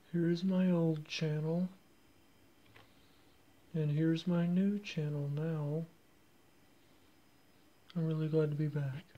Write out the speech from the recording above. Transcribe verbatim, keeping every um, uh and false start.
Here's my old channel. And here's my new channel now. I'm really glad to be back.